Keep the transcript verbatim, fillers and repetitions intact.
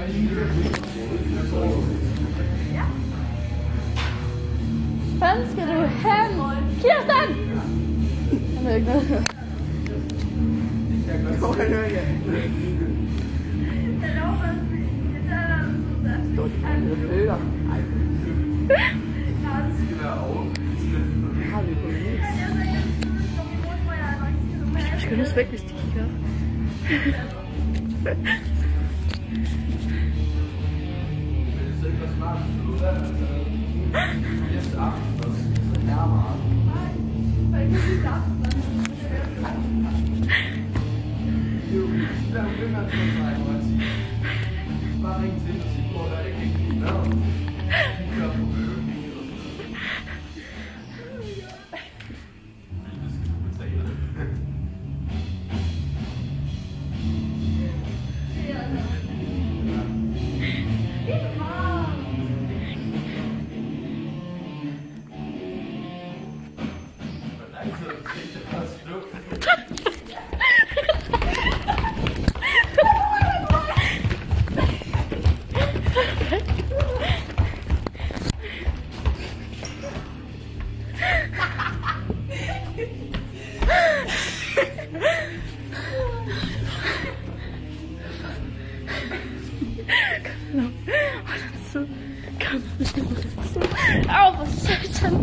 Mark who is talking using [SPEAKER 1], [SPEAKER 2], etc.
[SPEAKER 1] Hvordan skal du hen? Kirsten! Han er ikke noget.
[SPEAKER 2] Det går han ikke. Står de med fødder? Nej. Har vi på det?
[SPEAKER 1] Jeg skal nødt væk, hvis de kigger op.
[SPEAKER 3] Bare ring til og sige, hvor der ikke er ikke mad. Vi gør på øvning eller sådan noget. Det skal du betale. Hvor lang tid har du tænkt dig at slå?
[SPEAKER 1] Kom nu. Au, hvor satan.